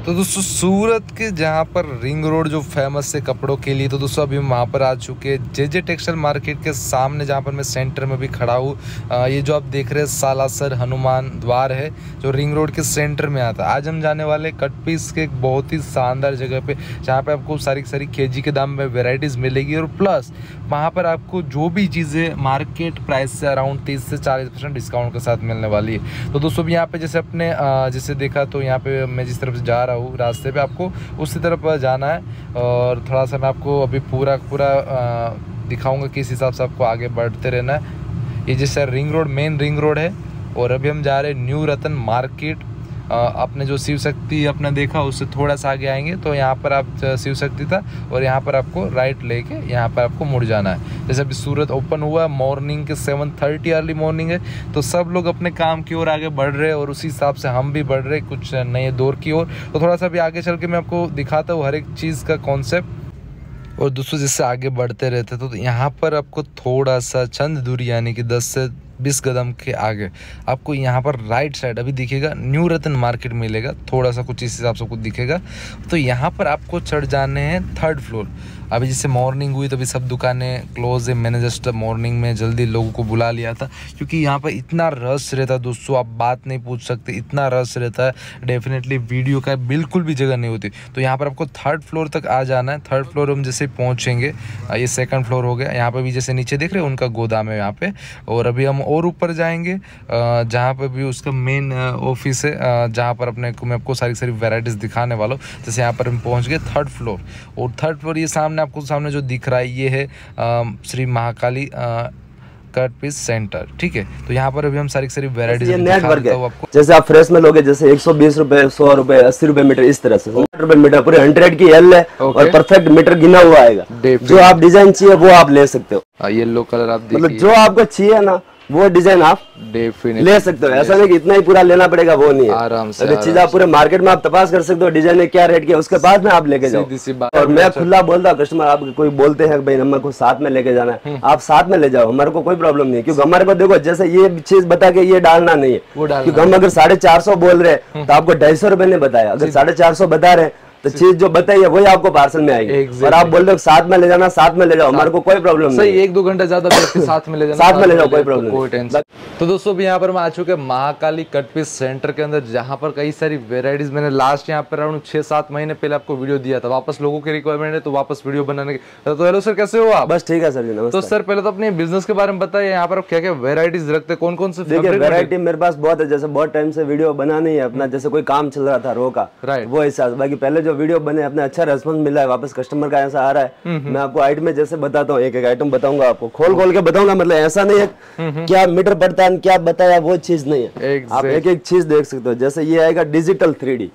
तो दोस्तों सूरत के जहाँ पर रिंग रोड जो फेमस है कपड़ों के लिए, तो दोस्तों अभी हम वहाँ पर आ चुके हैं जे टेक्सटाइल मार्केट के सामने, जहाँ पर मैं सेंटर में भी खड़ा हूँ। ये जो आप देख रहे हैं सालासर हनुमान द्वार है जो रिंग रोड के सेंटर में आता है। आज हम जाने वाले कट पीस के एक बहुत ही शानदार जगह पे, जहाँ पे आपको सारी केजी के दाम में वेराइटीज़ मिलेगी और प्लस वहाँ पर आपको जो भी चीज़ें मार्केट प्राइस से अराउंड 30 से 40% डिस्काउंट के साथ मिलने वाली है। तो दोस्तों यहाँ पे जैसे अपने जैसे देखा तो यहाँ पे मैं जिस तरफ से जा रहा हूँ रास्ते पे, आपको उसी तरफ जाना है और थोड़ा सा मैं आपको अभी पूरा दिखाऊंगा किस हिसाब से आपको आगे बढ़ते रहना है। ये जैसे ring road, main ring road है और अभी हम जा रहे हैं न्यू रतन मार्केट। आपने जो शिव शक्ति अपना देखा उससे थोड़ा सा आगे आएंगे तो यहाँ पर आप शिव शक्ति था और यहाँ पर आपको राइट लेके यहाँ पर आपको मुड़ जाना है। जैसे अभी सूरत ओपन हुआ, मॉर्निंग के 7:30 अर्ली मॉर्निंग है, तो सब लोग अपने काम की ओर आगे बढ़ रहे हैं और उसी हिसाब से हम भी बढ़ रहे हैं कुछ नए दौर की ओर। तो थोड़ा सा भी आगे चल के मैं आपको दिखाता हूँ हर एक चीज़ का कॉन्सेप्ट। और दोस्तों जिससे आगे बढ़ते रहते तो यहाँ पर आपको थोड़ा सा चंद दूरी यानी कि 10 से 20 कदम के आगे आपको यहाँ पर राइट साइड अभी दिखेगा न्यू रतन मार्केट मिलेगा। थोड़ा सा कुछ इस हिसाब से कुछ दिखेगा। तो यहाँ पर आपको चढ़ जाने हैं 3rd फ्लोर। अभी जैसे मॉर्निंग हुई तो अभी सब दुकानें क्लोज है। मैंने जस्ट मॉर्निंग में जल्दी लोगों को बुला लिया था क्योंकि यहाँ पर इतना रश रहता है दोस्तों, आप बात नहीं पूछ सकते, इतना रश रहता है। डेफिनेटली वीडियो का बिल्कुल भी जगह नहीं होती। तो यहाँ पर आपको 3rd फ्लोर तक आ जाना है। 3rd फ्लोर हम जैसे पहुँचेंगे, ये 2nd फ्लोर हो गया। यहाँ पर भी जैसे नीचे देख रहे हैं उनका गोदाम है यहाँ पे। और अभी हम और ऊपर जाएंगे जहाँ पर भी उसका मेन ऑफिस है, जहाँ पर अपने को मैं आपको सारी वेराइटीज़ दिखाने वाला हूँ। जैसे यहाँ पर हम पहुँच गए 3rd फ्लोर और 3rd फ्लोर ये सामने आपको सामने जो दिख रहा है ये है Shri Mahakali cut piece centre. ठीक है, तो यहाँ पर अभी हम सारी वेराइटीज नेटवर्क है आपको। जैसे आप फ्रेश में लोगे जैसे 120 रुपए, 100 रुपए, 80 रुपए मीटर, इस तरह से 100 रुपए मीटर पूरे 100 की एल है और परफेक्ट मीटर गिना हुआ आएगा। जो आप डिजाइन चाहिए वो आप ले सकते हो। येलो कलर आप देखिए, मतलब जो आपको चाहिए ना वो डिजाइन आप ले सकते हो। ऐसा नहीं कि इतना ही पूरा लेना पड़ेगा, वो नहीं है। आराम से अगर चीज आप पूरे मार्केट में आप तपास कर सकते हो डिजाइन है क्या रेट की, उसके बाद में आप लेके जाओ। और मैं खुला बोलता हूँ कस्टमर, आप कोई बोलते हैं भाई हमें को साथ में लेके जाना है, आप साथ में ले जाओ, हमारे को कोई प्रॉब्लम नहीं है। क्योंकि हमारे को देखो जैसे ये चीज बता के ये डालना नहीं है, क्योंकि हम अगर 450 बोल रहे हैं तो आपको 250 रुपए नहीं बताया। अगर 450 बताया रहे तो चीज जो बताइए वही आपको पार्सल में आएगी। और आप बोल रहे हो साथ में ले जाना, साथ में ले जाओ, हमारे को कोई प्रॉब्लम नहीं। सही 1-2 घंटा ज्यादा साथ में ले जाना, साथ में ले जाओ, कोई प्रॉब्लम कोई टेंशन। तो दोस्तों अभी यहाँ पर मैं आ चुके हैं महाकाली कट पीस सेंटर के अंदर, जहाँ पर कई सारी वेराइटीज मैंने लास्ट यहाँ पर अराउंड 6-7 महीने पहले आपको वीडियो दिया था। वापस लोगों की रिक्वायरमेंट है तो वापस वीडियो बनाने की। तो हेलो सर, कैसे हो आप? बस ठीक है सर जी, नमस्ते। तो सर पहले तो अपने बिजनेस के बारे में बताइए, यहाँ पर आप क्या क्या वेराइटीज रखते हैं, कौन से? देखिए वेराइटी मेरे पास बहुत है। जैसे बहुत टाइम से वीडियो बना नहीं है अपना, जैसे कोई काम चल रहा था रो का, वो हिसाब। बाकी पहले जो वीडियो बने अपने अच्छा रेस्पॉन्स मिला है, वापस कस्टमर का ऐसा आ रहा है। मैं आपको आइटम में जैसे बताता हूँ, एक आइटम बताऊंगा आपको, खोल के बताऊंगा। मतलब ऐसा नहीं है क्या मीटर पड़ता है क्या बताया, वो चीज नहीं है। आप एक चीज देख सकते हो। जैसे ये आएगा डिजिटल 3D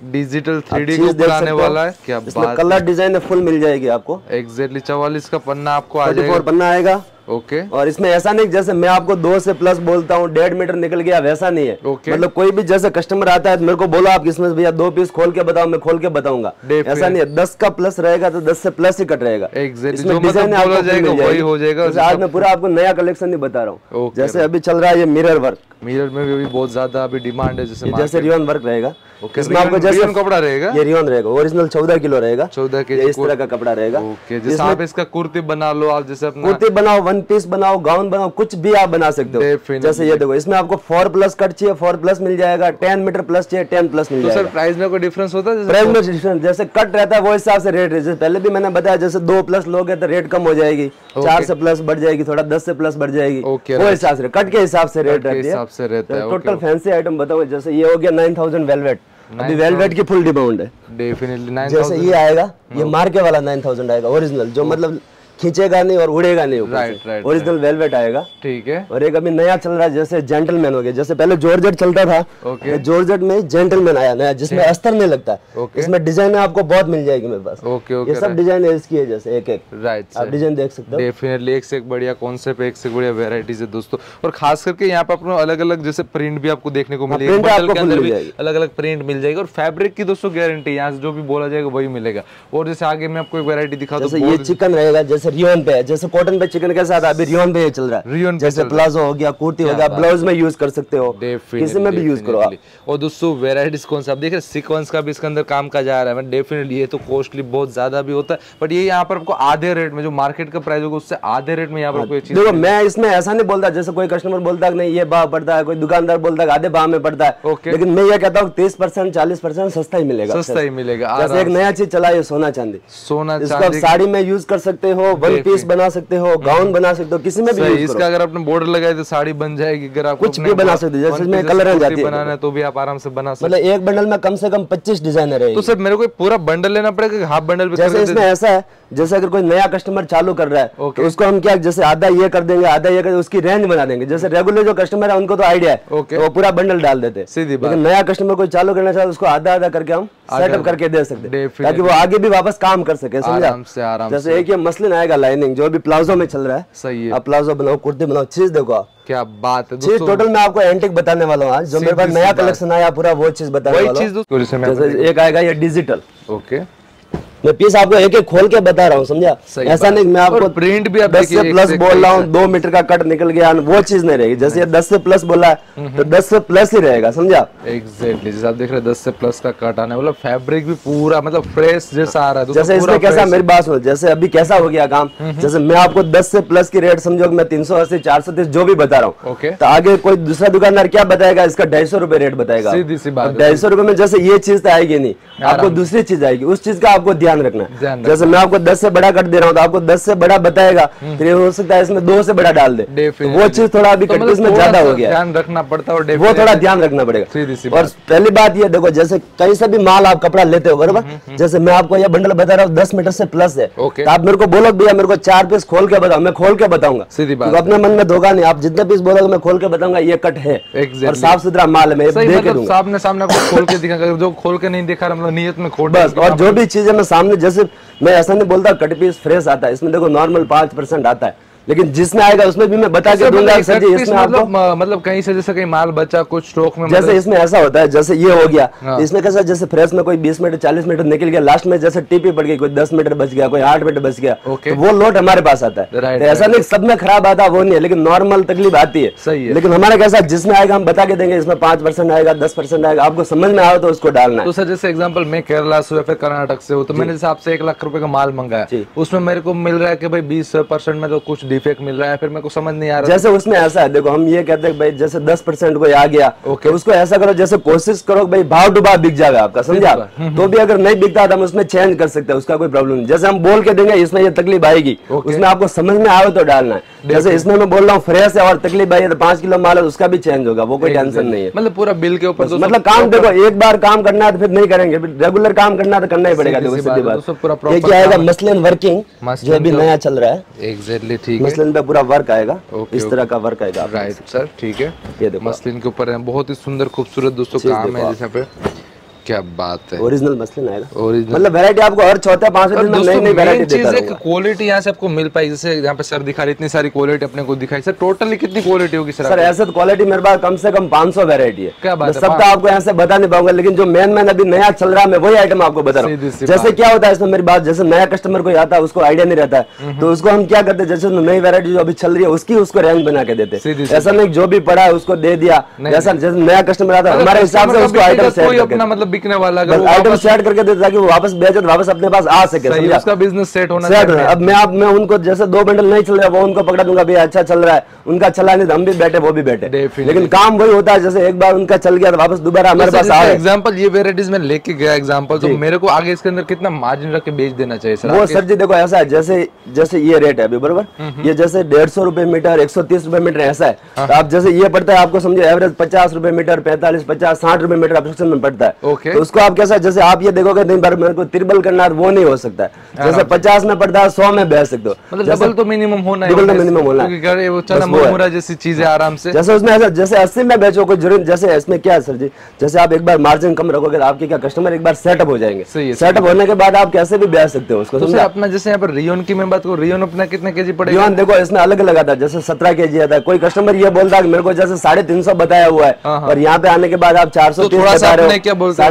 चीज दिखाने वाला है। क्या बात, कलर डिजाइन फुल मिल जाएगी आपको। एग्जैक्टली 44 का पन्ना आपको आ जाएगा, 44 पन्ना आएगा। ओके। और इसमें ऐसा नहीं जैसे मैं आपको 2 से प्लस बोलता हूँ 1.5 मीटर निकल गया, वैसा नहीं है। मतलब कोई भी जैसे कस्टमर आता है तो मेरे को बोलो आप किसमें भैया 2 पीस खोल के बताओ, मैं खोल के बताऊंगा। ऐसा नहीं है, 10 का प्लस रहेगा तो 10 से प्लस ही कट रहेगा। इसमें डिजाइन वही हो जाएगा। आज मैं पूरा आपको नया कलेक्शन नहीं बता रहा हूँ। जैसे अभी चल रहा है ये मिरर वर्क, मिरर में भी बहुत ज्यादा अभी डिमांड है। जैसे रियोन वर्क रहेगा, इसमें आपको जैसे कपड़ा रहेगा, ये रियोन रहेगा, ओरिजिनल 14 किलो रहेगा, 14 केजी इस तरह का कपड़ा रहेगा। जैसे आप इसका कुर्ती बना लो, आप जैसे अपना कुर्ती बनाओ, 1 पीस बनाओ, गाउन बनाओ, कुछ भी आप बना सकते हो। जैसे ये देखो, इसमें आपको 4 प्लस कट चाहिए 4 प्लस मिल जाएगा, 10 मीटर प्लस चाहिए 10 प्लस मिल जाएगा। सर प्राइस में कोई डिफरेंस होता है? प्राइस में डिफरेंस जैसे कट रहता है वो हिसाब से रेट है। पहले भी मैंने बताया जैसे 2 प्लस लोगे तो रेट कम हो जाएगी, 4 से प्लस बढ़ जाएगी, थोड़ा 10 से प्लस बढ़ जाएगी, वो हिसाब से कट के हिसाब से रेट रहती है। टोटल फैंसी आइटम बताओ, जैसे ये हो गया 9000 वेलवेट। अभी वेलवेट की फुल डिमांड है। डेफिनेटली 9000। जैसे ये आएगा, ये मार्के वाला 9000 आएगा ओरिजिनल, जो मतलब खींचेगा नहीं और उड़ेगा नहीं, राइट ओरिजिनल वेलवेट आएगा। ठीक है। और एक अभी नया चल रहा है जैसे जेंटलमैन हो गया। जैसे पहले जॉर्जेट चलता था, जॉर्जेट में जेंटलमैन आया नया, जिसमें अस्तर नहीं लगता है। इसमें डिजाइन आपको बहुत मिल जाएगी मेरे पास। ये सब डिजाइन है इसकी है, जैसे एक राइट आप डिजाइन देख सकते हो। डेफिनेटली एक से एक बढ़िया कॉन्सेप्ट, एक से बढ़िया वेराइटीज है दोस्तों। और खास करके यहाँ पे अपने अलग अलग जैसे प्रिंट भी आपको देखने को मिलेगी, बटन के अंदर भी अलग अलग प्रिंट मिल जाएगी। और फैब्रिक की दोस्तों गारंटी, यहाँ से जो भी बोला जाएगा वही मिलेगा। और जैसे आगे मैं आपको एक वेरायटी दिखा दूं, ये चिकन रहेगा। जैसे जैसे रियोन पे है, जैसे कॉटन पे चिकन के साथ अभी रियोन पे चल रहा है, रियोन जैसे प्लाजो हो गया, कुर्ती हो गया, ब्लाउज में यूज कर सकते हो, किसी में भी यूज करो आप। और दोस्तों वेराइटीज कौन सा आप देख रहे हैं, सीक्वेंस का भी इसके अंदर काम का जा रहा है। डेफिनेटली ये तो कॉस्टली बहुत ज्यादा भी होता है, बट ये यहाँ पर आपको आधे रेट में, जो मार्केट का प्राइस होगा उससे आधे रेट में यहाँ पर कोई चीज। देखो मैं इसमें ऐसा नहीं बोलता, जैसे कोई कस्टमर बोलता है नहीं ये भाव पड़ता है, कोई दुकानदार बोलता है आधे भाव में पड़ता है, लेकिन मैं ये कहता हूँ 30% 40% सस्ता ही मिलेगा, सस्ता ही मिलेगा। जैसे एक नया चीज चला है सोना चांदी, सोना इसको आप साड़ी में यूज कर सकते हो, वन पीस बना सकते हो, गाउन बना सकते हो, किसी में भी इसका अगर आपने बॉर्डर लगाए तो साड़ी बन जाएगी। अगर आप कुछ भी बना सकते हो, जैसे इसमें कलर जाती है बनाना है तो भी आप आराम से बना सकते। मतलब एक बंडल में कम से कम 25 डिजाइनर है। तो सर मेरे को पूरा बंडल लेना पड़ेगा, हाफ बंडल पे? जैसे इसमें ऐसा है, जैसे अगर कोई नया कस्टमर चालू कर रहा है तो उसको हम क्या, जैसे आधा ये कर देंगे, आधा ये कर, उसकी रेंज बना देंगे। जैसे रेगुलर जो कस्टमर है उनको तो आइडिया है, वो पूरा बंडल डाल देते हैं, लेकिन नया कस्टमर कोई चालू करना चाहे उसको आधा आधा करके हम सेटअप करके दे सकते हैं, ताकि वो आगे भी वापस काम कर सके, समझा? जैसे एक ये मसलिन आएगा लाइनिंग, जो भी प्लाजो में चल रहा है, सही है, आप प्लाजो बनाओ, कुर्ती बनाओ, चीज देखो आप, क्या बात है। चीज टोटल मैं आपको एंटिक बताने वाला हूँ आज, जो मेरे पास नया कलेक्शन आया पूरा वो चीज बताने वाला हूँ। जैसे एक आएगा ये डिजिटल, ओके, मैं पीस आपको एक एक खोल के बता रहा हूँ, समझा? ऐसा नहीं मैं आपको प्रिंट भी 10 से प्लस बोल रहा हूँ, 2 मीटर का कट निकल गया, वो चीज नहीं रहेगी। जैसे ये 10 से प्लस बोला है तो 10 से प्लस ही रहेगा, समझा? एग्जैक्टली, जैसे आप देख रहे हैं 10 से प्लस का कट आना है, मतलब फैब्रिक भी पूरा मतलब फ्रेश जैसा आ रहा है। जैसे इसमें कैसा, मेरी बात सुनो, जैसे अभी कैसा हो गया काम, जैसे मैं आपको 10 से प्लस की रेट समझो, मैं 380 430 जो भी बता रहा हूँ, तो आगे कोई दूसरा दुकानदार क्या बताएगा, इसका 250 रुपए रेट बताएगा। 250 रुपए में जैसे ये चीज तो आएगी नहीं, आपको दूसरी चीज आएगी, उस चीज का आपको ध्यान रखना है। जैसे मैं आपको 10 से बड़ा कट दे रहा हूँ तो आपको 10 से बड़ा बताएगा, फिर हो सकता है इसमें 2 से बड़ा डाल दे, तो वो चीज थोड़ा अभी कट में ज्यादा हो गया, ध्यान रखना पड़ता है, वो थोड़ा ध्यान रखना पड़ेगा। और पहली बात ये देखो, जैसे कहीं से भी माल आप कपड़ा लेते हो बराबर, जैसे मैं आपको ये बंडल बता रहा हूँ 10 मीटर से प्लस है, तो आप मेरे को बोलो भैया मेरे को 4 पीस खोल के बताओ, मैं खोल के बताऊंगा, तो अपने मन में धोखा नहीं, आप जितने पीस बोलोगे मैं खोल के बताऊंगा ये कट है और साफ सुथरा माल है, मैं देख के दूंगा, सामने सामने आपको खोल के दिखाऊंगा, जो खोल के नहीं दिखा रहा मतलब नियत में खोल बस। और जो भी चीजें मैं सामने, जैसे मैं ऐसा नहीं बोलता कट पीस फ्रेश आता है, इसमें देखो नॉर्मल 5% आता है, लेकिन जिसमें आएगा उसमें भी मैं बता के दूंगा सर जी, इसमें आपको मतलब कहीं से जैसे कहीं माल बचा कुछ स्टॉक में, जैसे इसमें ऐसा होता है, जैसे ये हो गया, इसमें कैसा जैसे फ्रेश में कोई 20 मीटर 40 मीटर निकल गया, लास्ट में जैसे टीपी पड़ गई, कोई 10 मीटर बच गया, कोई 8 मीटर बच गया, तो वो लोट हमारे पास आता है। ऐसा नहीं सब में खराब आता वो नहीं है, लेकिन नॉर्मल तकलीफ आती है, सही है। लेकिन हमारा कैसा, जिसमें आएगा हम बता के देंगे, इसमें 5% आएगा, 10% आएगा, आपको समझ में आए तो उसको डालना है। तो सर जैसे एग्जाम्पल मैं केरला से फिर कर्नाटक से हूँ, तो मैंने जैसे आपसे 1 लाख रुपए का माल मंगाया, उसमें मेरे को मिल रहा है कि भाई 20% में तो कुछ डिफेक्ट मिल रहा है, फिर मेरे को समझ नहीं आ रहा। जैसे उसमें ऐसा है, देखो हम ये कहते हैं भाई जैसे 10% कोई आ गया, तो उसको ऐसा करो, जैसे कोशिश करो भाई भाव टू भाव बिक जाएगा आपका, समझा? तो भी अगर नहीं बिकता तो हम उसमें चेंज कर सकते हैं, उसका कोई प्रॉब्लम नहीं। जैसे हम बोल के देंगे इसमें ये तकलीफ आएगी, उसमें आपको समझ में आए तो डालना है। जैसे इसमें मैं बोल रहा हूँ फ्रेश है और तकलीफ आई है तो 5 किलो माल है, उसका भी चेंज होगा, वो कोई टेंशन नहीं है। मतलब पूरा बिल के ऊपर, मतलब काम देखो, एक बार काम करना है तो फिर नहीं करेंगे, रेगुलर काम करना है तो करना ही पड़ेगा। देखो सीधी बात, ये क्या आएगा मसलिन वर्किंग, जो अभी नया चल रहा है, एग्जैक्टली ठीक है, मसलिन पे पूरा वर्क आएगा, इस तरह का वर्क आएगा। राइट सर, ठीक है, ये देखो मसलिन के ऊपर है, बहुत ही सुंदर खूबसूरत दोस्तों काम है, जैसे पे क्या बात है, ओरिजिनल मसलिन आएगा, मतलब वैरायटी आपको हर चौथे 5वें दिन में नई नई वैरायटी देता रहूंगा। क्वालिटी यहाँ से आपको मिल पाएगी, जैसे यहाँ पे सर दिखा रहे इतनी सारी क्वालिटी अपने को दिखाई। सर टोटली कितनी क्वालिटी होगी सर? सर ऐसे तो क्वालिटी मेरे पास कम से कम 500 वैरायटी है। क्या बात है, सब तो आपको यहाँ से बता नहीं पाऊंगा, लेकिन जो मेन अभी नया चल रहा है मैं वही आइटम आपको बता रहा हूँ। जैसे क्या होता है इसमें मेरी बात, जैसे नया कस्टमर कोई आता है उसको आइडिया नहीं रहता है, तो उसको हम क्या करते हैं, जैसे नई वैरायटी जो अभी चल रही है उसकी उसको रेंज बना के देते हैं। ऐसा नहीं जो भी पड़ा है उसको दे दिया, जैसा जैसे नया कस्टमर आता है हमारे हिसाब से उसको आइटम सेट अपना मतलब बिकने वाला आइटम सेट करके देते ताकि वो वापस बेचे तो वापस अपने पास आ सके, समझा? उसका बिजनेस सेट होना चाहिए। अब मैं उनको जैसे 2 बंडल नहीं चल रहा वो उनको पकड़ा दूंगा, भैया अच्छा चल रहा है, उनका चला नहीं, हम भी बैठे वो भी बैठे, लेकिन काम वही होता है, जैसे एक बार उनका चल गया तो वापस दोबारा हमारे पास आए। एग्जांपल ये वेराइटीज में लेके गया एग्जांपल, तो मेरे को आगे इसके अंदर कितना मार्जिन रख के बेच देना चाहिए सर? वो सर जी देखो ऐसा है, जैसे ये रेट है अभी बराबर, ये जैसे 150 रुपए मीटर 130 रुपए मीटर ऐसा है, तो आप जैसे ये पड़ता है आपको समझो एवरेज 50 रुपए मीटर, 45 50 60 रुपए मीटर अप्रोक्सीमेट में पड़ता है। तो उसको आप कैसा, जैसे आप ये देखोगे दिन भर मेरे को ट्रिपल करना है वो नहीं हो सकता है, जैसे 50 में पड़ता है 100 में बेच सकते हो, मतलब डबल तो मिनिमम होना है, डबल तो मिनिमम होना है, वो चना मुरमुरा जैसी चीजें आराम से। जैसे उसमें ऐसा जैसे 80 में बेचो कोई जरूर, जैसे इसमें क्या है सर जी, जैसे आप एक बार मार्जिन कम रखोगे तो आपके क्या कस्टमर एक बार सेटअप हो जाएंगे, सेटअप होने के बाद आप कैसे भी बेच सकते हो उसको। तो अपना जैसे यहाँ पर रियोन की मैं बात करूँ, रियोन अपना कितने केजी पड़ेगा? रियोन देखो इसमें अलग अलग आता है, जैसे 17 केजी आता है, कोई कस्टमर ये बोलता है मेरे को जैसे 350 बताया हुआ है और यहाँ पे आने के बाद आप 430 बता रहे हो,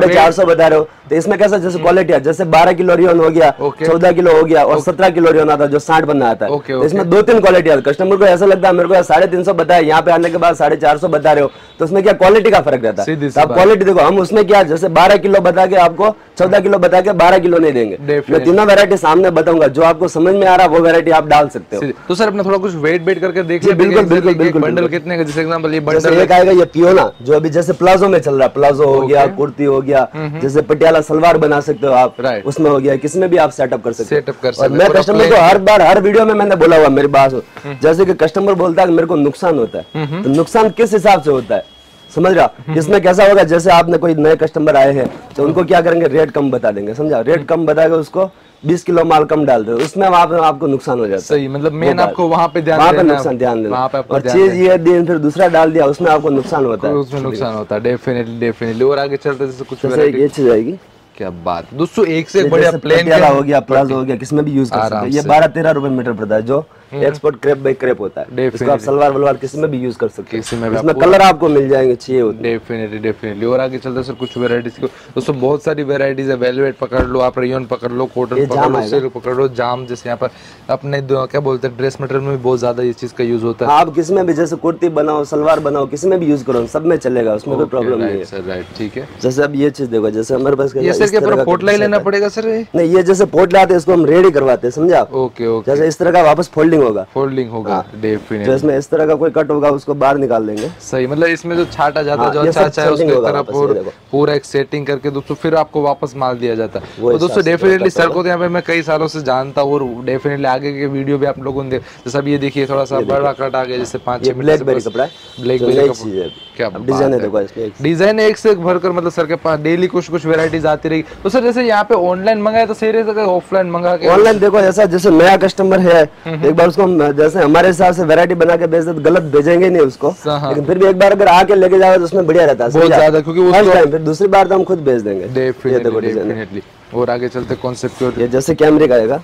450 बता रहे हो, तो इसमें कैसा जैसे क्वालिटी है, जैसे 12 किलो रियोन हो गया, 14 किलो हो गया और 17 किलो रियोन आता है जो 60 बनना आता है। तो इसमें 2-3 क्वालिटी है। कस्टमर को ऐसा लगता है मेरे को 350 बताया, यहाँ पे आने के बाद 450 बता रहे हो, तो उसमें क्या क्वालिटी का फर्क रहता है। आप क्वालिटी देखो, हम उसमें क्या जैसे 12 किलो बता के आपको 14 किलो बता के 12 किलो नहीं देंगे। मैं तीनों वैरायटी सामने बताऊंगा, जो आपको समझ में आ रहा है वो वैरायटी आप डाल सकते हो। तो सर अपना थोड़ा कुछ वेट करके देखिए। बिल्कुल बिल्कुल बिल्कुल। बंडल कितने का, जैसे एग्जांपल ये बंडल एक आएगा ये पियोना, जो अभी जैसे प्लाजो में चल रहा है, प्लाजो हो गया, कुर्ती हो गया, जैसे पटियाला सलवार बना सकते हो आप, उसमें हो गया, किसमें भी आप सेटअप कर सकते हो। और मैं कस्टमर को हर बार हर वीडियो में मैंने बोला हुआ मेरी बात, जैसे कि कस्टमर बोलता है मेरे को नुकसान होता है, तो नुकसान किस हिसाब से होता है समझ रहा। इसमें कैसा होगा, जैसे आपने कोई नए कस्टमर आए हैं तो उनको क्या करेंगे, रेट कम बता देंगे, समझा। रेट कम बता के उसको 20 किलो माल कम डाल दो, उसमें वहाँ पे आपको नुकसान हो जाता है। सही, मतलब मेन आपको वहाँ पे ध्यान देना। और चीज ये दिन फिर दूसरा डाल दिया, उसमें आपको नुकसान होता है, उसमें नुकसान होता है। डेफिनेटली। और आगे चलते जैसे कुछ ये चीज आएगी। क्या बात दोस्तों, एक से बढ़िया प्लेन हो गया, प्लाजो हो गया, किसमें भी यूज कर सकते हैं। ये 12-13 रुपए मीटर पड़ता है, जो एक्सपोर्ट क्रेप बाई क्रेप होता है। इसको आप सलवार वलवार किसी में भी यूज कर सकते हैं, इसमें कलर आपको मिल जाएंगे चाहिए। डेफिनेटली। और आगे चलते सर कुछ वेराइटीज को दोस्तों, बहुत सारी वेराइटीज है। वेलवेट पकड़ लो आप, रेयन पकड़ लो, कॉटन पकड़ लो, सिल्क पकड़ लो, जाम, जैसे यहाँ पर अपने क्या बोलते हैं ड्रेस मटेरियल में भी बहुत ज्यादा इस चीज का यूज होता है। आप किसी में भी जैसे कुर्ती बनाओ, सलवार बनाओ, किसी में भी यूज करो, सब में चलेगा, उसमें कोई प्रॉब्लम नहीं है सर। राइट, ठीक है। जैसे अब ये चीज देखो, जैसे हमारे पास पोटला लेना पड़ेगा सर? नहीं, ये जैसे पोटला आते हैं इसको हम रेडी करवाते हैं, समझा। ओके। जैसे इस तरह का वापस फोल्डिंग होगा, डेफिनेटली। इसमें इस तरह का कोई कट होगा उसको बाहर निकाल देंगे। सही, मतलब इसमें जो छाटा जाता है, जो अच्छा है उसको तरफ पूरा एक सेटिंग करके दोस्तों फिर आपको वापस माल दिया जाता है। तो दोस्तों डेफिनेटली सर को यहाँ पे मैं कई सालों से जानता हूँ, और डेफिनेटली आगे के वीडियो भी आप लोगों ने जैसे अब ये देखिए थोड़ा सा बड़ा कट आ गया, जैसे 5-6 ब्लैकबेरी कपड़ा है, ब्लैकबेरी कपड़ा। क्या डिजाइन है, देखो इसमें डिजाइन एक से एक भरकर, मतलब सर के पास डेली कुछ वेराइटीज आती रही। तो सर जैसे यहाँ पे ऑनलाइन मंगाए तो सही रहेगा, ऑफलाइन मंगा के? ऑनलाइन देखो, ऐसा जैसे नया कस्टमर है, एक बार उसको जैसे हमारे हिसाब से वैरायटी बना के भेज दे, गलत भेजेंगे नहीं उसको, लेकिन फिर भी एक बार अगर आके लेके जाओ तो उसमें बढ़िया रहता है बहुत ज्यादा, क्योंकि फिर दूसरी बार तो हम खुद भेज देंगे। डेफिनेटली। और आगे चलते कॉन्सेप्ट, ये जैसे कैमरिक आएगा,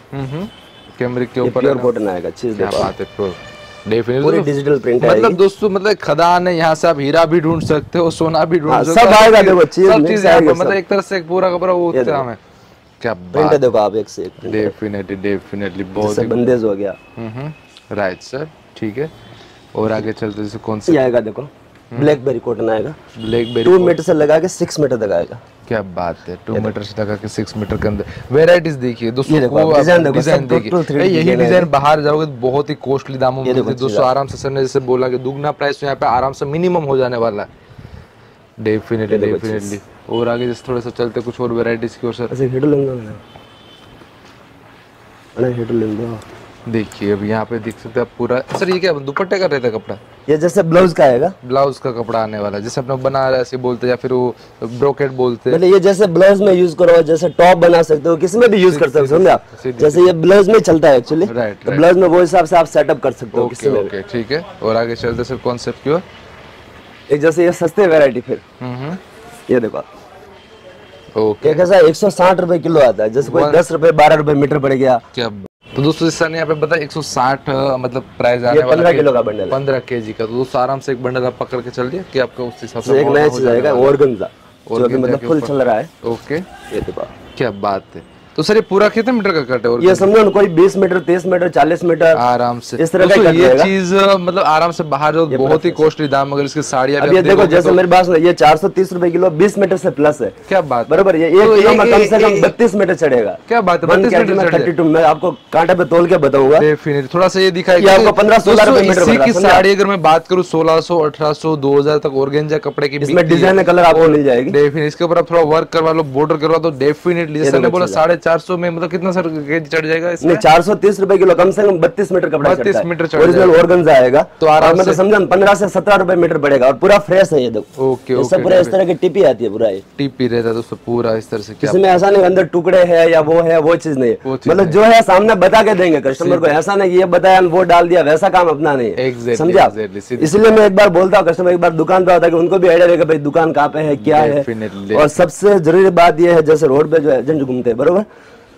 कैमरिक के ऊपर प्योर कॉटन आएगा, चीज देखो बात है, प्योर पूरी डिजिटल प्रिंट है। मतलब दोस्तों, मतलब खदान है, यहाँ से आप हीरा भी ढूंढ सकते हो, सोना भी ढूंढ सकते हो, सब आएगा। देखो चीज मतलब एक तरह से पूरा का पूरा वो है। क्या प्रिंट है, देखो आप एक से एक। डेफिनेटली बहुत बंदेज हो गया। राइट सर, ठीक है। और आगे चलते जैसे कौन सा आएगा, देखो ब्लैकबेरी कॉटन आएगा, ब्लैकबेरी 2 मीटर से लगा के 6 मीटर तक आएगा। क्या बात है, 2 मीटर से लगा के 6 मीटर के अंदर वेराइटीज देखिए दोस्तों। डिजाइन देखिए, यही डिजाइन बाहर जाओगे तो बहुत ही कॉस्टली दामों में दोस्तों। आराम से सर ने जैसे बोला कि दुगना प्राइस यहाँ पे आराम से मिनिमम हो जाने वाला है। डेफिनेटली। और आगे जैसे थोड़ा सा चलते कुछ और वेराइटीज की ओर सर। देखिए अब यहाँ पे देख सकते हैं आप पूरा। सर ये क्या दुपट्टे का रहता है कपड़ा? ये जैसे ब्लाउज का आएगा, ब्लाउज का कपड़ा आने वाला है, जैसे अपना बनारसी बोलते हैं या फिर वो ब्रोकेट बोलते हैं। मतलब ये जैसे ब्लाउज में यूज करो, जैसे टॉप बना सकते हो, किसी में भी यूज कर सकते हो, समझा। जैसे ये ब्लाउज में चलता है एक्चुअली, तो ब्लाउज में वो हिसाब से आप सेटअप कर सकते हो किसी में। ठीक है। और आगे चलते सर कॉन्सेप्ट की ओर। एक जैसे ये सस्ते वैरायटी, फिर ये देखो ओके, कैसा 160 रुपए किलो आता है, जैसे कोई 10 रुपए 12 रुपए मीटर पड़ गया। क्या तो दोस्तों इस यहाँ पे पता 160 मतलब प्राइस आने वाला 15 किलो का बंडल, 15 केजी का। तो दोस्तों आराम से एक बंडल आप पकड़ के चल दिया कि आपका उस हिसाब से एक नया चीज आएगा, ऑर्गेन्जा, जो कि मतलब फुल चल रहा है। ओके, ये देखो क्या बात है। तो सर ये पूरा कितने मीटर का कट है? और ये समझो ना, कोई 20 मीटर 30 मीटर 40 मीटर आराम से इस तरह का कट ये चीज मतलब आराम से बाहर जो बहुत ही कॉस्टली दाम, अगर इसकी साड़ियां अब ये देखो जैसे मेरे पास ये 430 रुपए किलो 20 मीटर से प्लस है। क्या बात, बराबर। ये 1 किलो में कम से कम 32 मीटर चढ़ेगा। क्या बात है, 32 मीटर 32 मैं आपको कांटे पे तोल के बताऊंगा। थोड़ा सा ये दिखाएगा आपको 15-16 रुपए मीटर की साड़ी अगर मैं बात करूँ 1600 1800 2000 तक ऑर्गेन्जा कपड़े की इसमें डिजाइन कलर आपको मिल जाएगी। डेफिनेटली इसके ऊपर आप थोड़ा वर्क करवा लो, बॉर्डर करवा दो, डेफिनेटली जैसे मैंने बोला 450 में मतलब कितना सर केजी चढ़ जाएगा इसमें? 430 रुपए किलो, कम से कम 32 मीटर कपड़ा, 32 मीटर ओरिजिनल ऑर्गेन्जा आएगा। तो आराम से समझो 15 से 17 रुपए मीटर पड़ेगा, और पूरा फ्रेश है ये। देखो ओके, सब पूरा इस तरह की टिपी आती है, पूरा टिपी रहता है दोस्तों पूरा इस तरह से। इसमें ऐसा नहीं अंदर टुकड़े है या वो है, वो चीज नहीं है, मतलब जो है सामने बता के देंगे कस्टमर को। ऐसा नहीं ये बताया वो डाल दिया, वैसा काम अपना नहीं है, समझा। इसलिए मैं एक बार बोलता हूँ कस्टमर एक बार दुकान पे आता है कि उनको भी आइडिया रहेगा भाई दुकान कहाँ पे है, क्या है। और सबसे जरूरी बात ये है, जैसे रोड पे जो एजेंट घूमते हैं, बरोबर,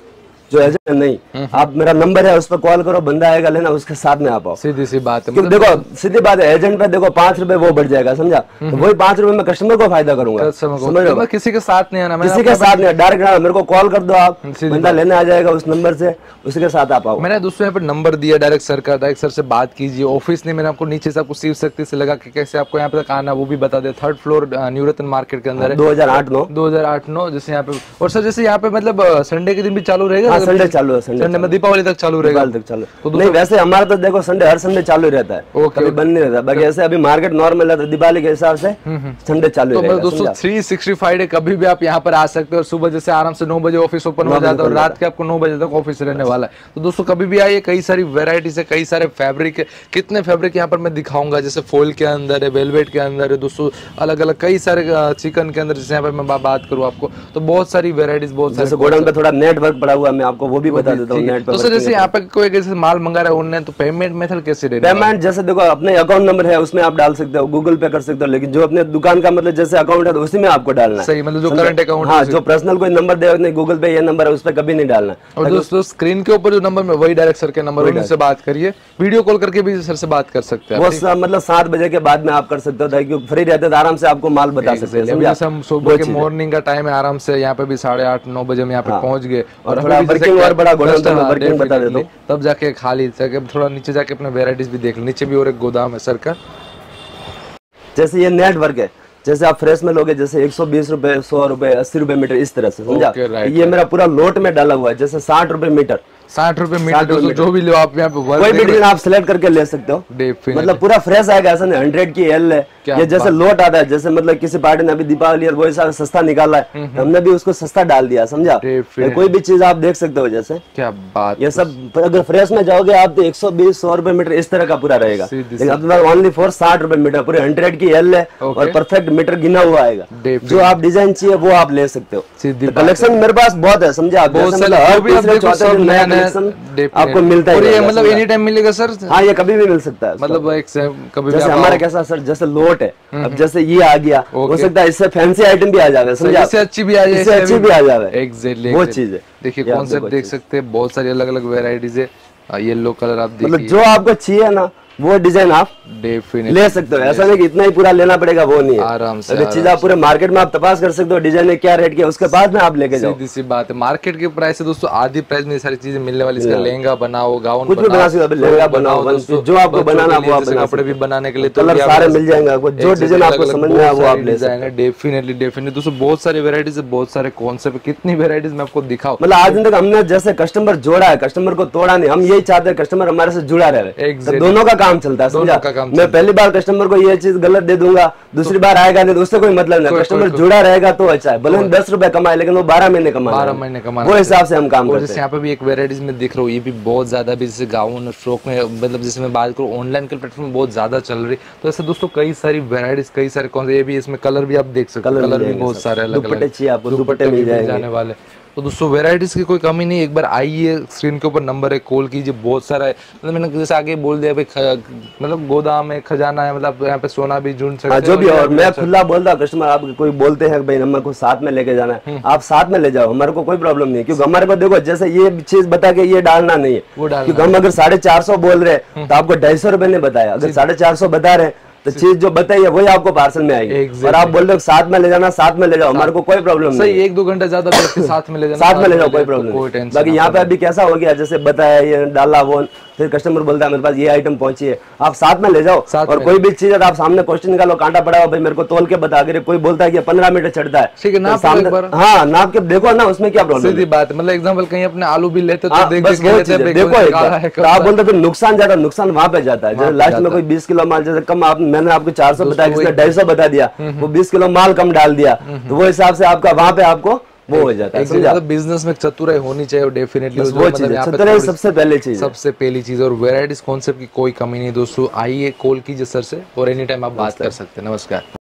जो एजेंट नहीं, आप मेरा नंबर है उस पर कॉल करो, बंदा आएगा लेना, उसके साथ में आप आओ। सीधी सी बात है। क्योंकि देखो सीधी बात है, एजेंट पे देखो 5 रुपए वो बढ़ जाएगा, समझा, तो वही 5 रुपए में कस्टमर को फायदा करूंगा, समझ लो। किसी के साथ नहीं आना, किसी के साथ नहीं, डायरेक्ट आना, मेरे को कॉल कर दो, आप बंदा लेने आ जाएगा उस नंबर से, उसके साथ आप आओ। मैंने दोस्तों यहाँ पे नंबर दिया डायरेक्ट सर का, डायरेक्ट सर से बात कीजिए। ऑफिस ने मैंने आपको नीचे से आपको शिव शक्ति से लगा के कैसे आपको यहाँ पे आना वो भी बता दिया। 3rd फ्लोर न्यू रतन मार्केट के अंदर है। 2008-9 जैसे यहाँ पे। और सर जैसे यहाँ पे मतलब संडे के दिन भी चालू रहेगा? संडे चालू है, संडे में दीपावली तक चालू रहेगा। तो नहीं वैसे हमारा तो देखो संडे हर संडे चालू रहता है, कभी बंद नहीं रहता। बाकी ऐसे अभी मार्केट नॉर्मल है तो दिवाली के हिसाब से संडे चालू रहेगा। दोस्तों 365 डे कभी भी आप यहाँ पर आ सकते हो। सुबह जैसे आराम से 9 बजे ऑफिस ओपन हो जाता है और रात के आपको 9 बजे तक ऑफिस रहने वाला है। तो दोस्तों कभी भी आइए, कई सारी वेराइटीज है, कई सारे फैब्रिक है। कितने फैब्रिक यहाँ पर मैं दिखाऊंगा, जैसे फॉल के अंदर है, वेलवेट के अंदर है दोस्तों, अलग अलग कई सारे चिकन के अंदर जैसे यहाँ पर मैं बात करूँ आपको तो बहुत सारी वेराइटीज, बहुत सारे। गोडाउन पे थोड़ा नेटवर्क पड़ा हुआ है, मैं आपको वो भी बता देता हूँ। तो सर जैसे यहाँ पे कोई जैसे माल मंगा रहा है ऑनलाइन, तो पेमेंट मेथड कैसे रहेगा? पेमेंट जैसे देखो अपने अकाउंट नंबर है उसमें आप डाल सकते हो, गूगल पे कर सकते हो, लेकिन जो अपने दुकान का मतलब जैसे अकाउंट है तो उसी में आपको डालना है। सही, मतलब जो करंट अकाउंट। हाँ, जो पर्सनल कोई नंबर दे नहीं, गूगल पे ये नंबर है उस पर कभी नहीं डालना। और दोस्तों स्क्रीन के ऊपर जो नंबर में वही डायरेक्ट सर के नंबर, उनसे बात करिए। वीडियो कॉल करके भी सर से बात कर सकते हैं। वो मतलब 7 बजे के बाद में आप कर सकते हो, क्योंकि फ्री रहते हैं आराम से आपको माल बता सकते हैं। जैसे हम सुबह के मॉर्निंग का टाइम है, आराम से यहाँ पे भी 8:30-9 बजे हम यहाँ पे पहुंच गए और थोड़ा वर्किंग और बड़ा गोदाम वर्किंग बता देता हूँ, तब जाके खाली थोड़ा नीचे जाके अपने वेराइटीज भी देख लो। नीचे भी और एक गोदाम है सर का। जैसे ये नेटवर्क है, जैसे आप फ्रेश में लोगे जैसे 120 रुपए, 100 रुपए, 80 रुपए मीटर, इस तरह से, समझा। ये मेरा पूरा लोट में डाला हुआ है, जैसे 60 रुपए मीटर, 60 रुपए मीटर। जो भी लो आप यहाँ पे कोई भी डिजाइन आप सिलेक्ट करके ले सकते हो, मतलब पूरा फ्रेश आएगा। ऐसा नहीं 100 की एल है, ये जैसे लोट आता है, जैसे मतलब किसी पार्टी ने अभी दीपावली और वो हिसाब सस्ता निकाला है, हमने भी उसको सस्ता डाल दिया, समझा। कोई भी चीज आप देख सकते हो, जैसे क्या बात, ये सब अगर फ्रेश में जाओगे आप तो 120-100 रुपए मीटर इस तरह का पूरा रहेगा। ओनली फॉर 60 रुपए मीटर, पूरे 100 की एल है और परफेक्ट मीटर गिना हुआ आएगा। जो आप डिजाइन चाहिए वो आप ले सकते हो। कलेक्शन मेरे पास बहुत है, समझा। आपको मिलता है, ये मतलब एनी टाइम मिलेगा सर? हाँ, ये कभी भी मिल सकता है, मतलब कभी जैसे हमारा कैसा सर, जैसे लोट है, अब जैसे ये आ गया, हो सकता है इससे फैंसी आइटम भी आ जाए, समझा, इससे अच्छी भी आ जाए, इससे अच्छी भी आ जाए। एग्जैक्टली वो चीज है। देखिए कॉन्सेप्ट देख सकते हैं, बहुत सारी अलग अलग वेराइटीज है। येलो कलर आप देखिए, मतलब जो आपको चाहिए ना वो डिजाइन आप ले सकते हो। ऐसा नहीं कि इतना ही पूरा लेना पड़ेगा, वो नहीं है। आराम से चीज आप पूरे मार्केट में आप तपास कर सकते हो, डिजाइन क्या रेट की है, उसके बाद में आप लेके जाओ। सीधी सी बात है, मार्केट के प्राइस से दोस्तों आधी प्राइस में सारी चीजें मिलने वाली। इसका लहंगा बनाओ, गाउन कुछ भी बना सकते हो, लहंगा बनाओ, जो आपको बनाना वो आप बना, कपड़े भी बनाने के लिए कलर सारे मिल जाएंगे आपको, जो डिजाइन आपको समझ में आए वो आप ले सकते हैं। डेफिनेटली दोस्तों बहुत सारी वेराइटीज है, बहुत सारे कॉन्सेप्ट, कितनी वेराइटीज मैं आपको दिखाऊं। मतलब आज दिन तक हमने जैसे कस्टमर जोड़ा है, कस्टमर को तोड़ा नहीं। हम यही चाहते हैं कस्टमर हमारे से जुड़ा रहे, दोनों का काम चलता है, समझा। मैं पहली बार कस्टमर को ये चीज गलत दे दूंगा, दूसरी बार आएगा नहीं तो उससे कोई मतलब नहीं। कस्टमर जुड़ा रहेगा तो अच्छा है, भले 10 रुपए कमाए लेकिन वो 12 महीने कमाए, वो हिसाब से हम काम करते हैं। जैसे यहाँ पे भी एक वेराइटीज में दिख रहा हूँ, ये भी बहुत ज्यादा भी जैसे गाउन फ्रॉक में, मतलब जैसे मैं बात करूँ ऑनलाइन के प्लेटफॉर्म में बहुत ज्यादा चल रही। तो ऐसे दोस्तों कई सारी वेराइटीज, कई सारे कौन से, ये भी इसमें कलर भी आप देख सकते हो, कलर भी बहुत सारे अलग अलग, दुपट्टे मिल जाने वाले। तो दोस्तों वेराइटीज की कोई कमी नहीं, एक बार आइए, स्क्रीन के ऊपर नंबर है, कॉल कीजिए, बहुत सारा है। मतलब मैंने जैसे आगे बोल दिया भाई, मतलब गोदाम है, खजाना है, मतलब यहाँ पे सोना भी ढूंढ सकते हैं, जो भी। और मैं खुला बोलता हूँ, कस्टमर आप कोई बोलते हैं भाई हमें को साथ में लेके जाना है, आप साथ में ले जाओ, हमारे को कोई प्रॉब्लम नहीं है। क्योंकि हमारे को देखो जैसे ये चीज बता के ये डालना नहीं है, क्योंकि हम अगर 450 बोल रहे हैं तो आपको 250 रुपए ने बताया, अगर 450 बता रहे हैं तो चीज जो बताइए वही आपको पार्सल में आएगी। और आप बोल रहे हो साथ में ले जाना, साथ में ले जाओ, हमारे को कोई प्रॉब्लम नहीं। सही, 1-2 घंटा ज्यादा साथ में ले जाना, साथ में ले जाओ, कोई प्रॉब्लम नहीं। बाकी यहाँ पे अभी कैसा हो गया, जैसे बताया ये डाला वो, फिर कस्टमर बोलता है मेरे पास ये आइटम पहुंची है, आप साथ में ले जाओ। और कोई भी चीज आप सामने क्वेश्चन निकालो, कांटा पड़ा हो भाई मेरे को तोल के बता, अगर कोई बोलता है कि 15 मीटर चढ़ता है, ठीक है, हाँ नाप के देखो ना, उसमें क्या प्रॉब्लम। सीधी बात है, मतलब एग्जांपल कहीं अपने आलू भी लेते तो देखो, आप बोलते फिर नुकसान ज्यादा, नुकसान वहां पे जाता है। जैसे लास्ट में कोई 20 किलो माल जैसे कम, मैंने आपको 400 बताया, किसी ने 250 बता दिया, वो 20 किलो माल कम डाल दिया, तो वो हिसाब से आपका वहां पे आपको वो हो जाता है। मतलब बिजनेस में चतुराई होनी चाहिए, और डेफिनेटली वो चीज है, चतुराई सबसे पहले चीज, सबसे पहली चीज। और वेराइटीज कॉन्सेप्ट की कोई कमी नहीं दोस्तों, आइए कॉल कीजिए सर से, और एनी टाइम आप बात कर सकते हैं। नमस्कार।